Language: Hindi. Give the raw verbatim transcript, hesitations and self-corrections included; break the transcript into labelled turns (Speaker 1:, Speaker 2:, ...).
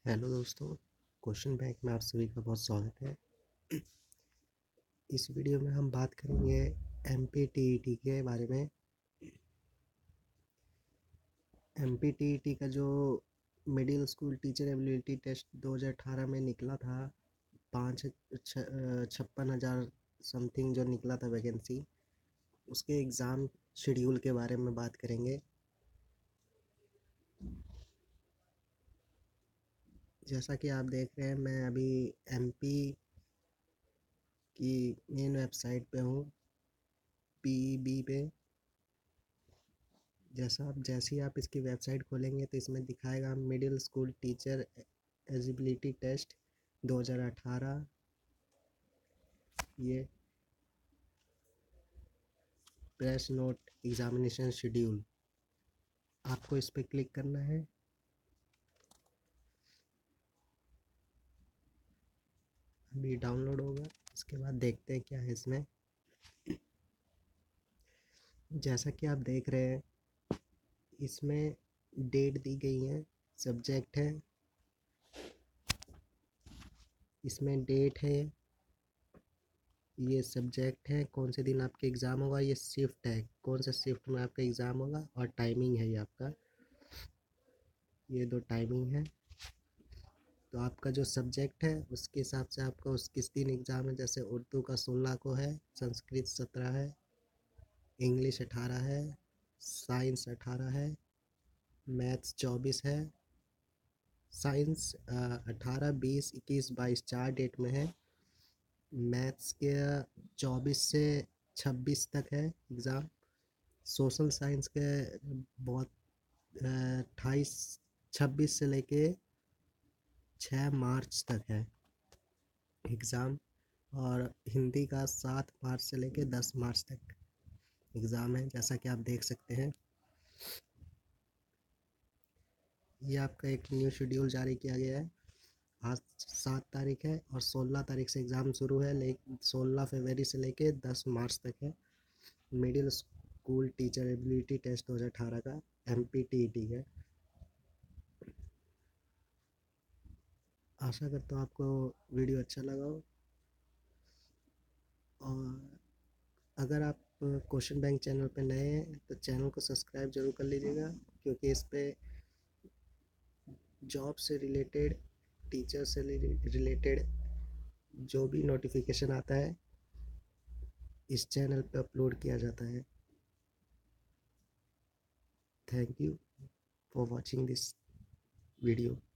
Speaker 1: हेलो दोस्तों, क्वेश्चन बैंक में आप सभी का बहुत स्वागत है। इस वीडियो में हम बात करेंगे M P T E T के बारे में। M P T E T का जो middle school teacher ability test दो हज़ार अठारह में निकला था, पाँच छप्पन हज़ार समथिंग जो निकला था वैकेंसी, उसके एग्ज़ाम शेड्यूल के बारे में बात करेंगे। जैसा कि आप देख रहे हैं, मैं अभी एम पी की मेन वेबसाइट पे हूँ, पी ई बी पे। जैसा आप जैसे ही आप इसकी वेबसाइट खोलेंगे तो इसमें दिखाएगा middle school teacher eligibility test दो हज़ार अठारह। ये प्रेस नोट एग्जामिनेशन शेड्यूल, आपको इस पर क्लिक करना है। अभी डाउनलोड होगा, इसके बाद देखते हैं क्या है इसमें। जैसा कि आप देख रहे हैं, इसमें डेट दी गई है, सब्जेक्ट है, इसमें डेट है, ये सब्जेक्ट है, कौन से दिन आपके एग्ज़ाम होगा, ये शिफ्ट है, कौन से शिफ्ट में आपका एग्ज़ाम होगा, और टाइमिंग है ये आपका, ये दो टाइमिंग है। तो आपका जो सब्जेक्ट है उसके हिसाब से आपका उस किस दिन एग्ज़ाम है। जैसे उर्दू का सोलह को है, संस्कृत सत्रह है, इंग्लिश अठारह है, साइंस अठारह है, मैथ्स चौबीस है। साइंस अठारह बीस इक्कीस बाईस चार डेट में है। मैथ्स के चौबीस से छब्बीस तक है एग्ज़ाम। सोशल साइंस के बहुत अट्ठाईस छब्बीस से लेके छः मार्च तक है एग्ज़ाम। और हिंदी का सात मार्च से लेके दस मार्च तक एग्ज़ाम है, जैसा कि आप देख सकते हैं। ये आपका एक न्यू शेड्यूल जारी किया गया है। आज सात तारीख है और सोलह तारीख से एग्ज़ाम शुरू है, लेकिन सोलह फरवरी से लेके दस मार्च तक है। Middle school teacher ability test दो हज़ार अठारह का M P T E T है। आशा करता हूँ आपको वीडियो अच्छा लगा हो, और अगर आप क्वेश्चन बैंक चैनल पे नए हैं तो चैनल को सब्सक्राइब जरूर कर लीजिएगा, क्योंकि इस पे जॉब से रिलेटेड, टीचर से रिलेटेड जो भी नोटिफिकेशन आता है इस चैनल पे अपलोड किया जाता है। Thank you for watching this video.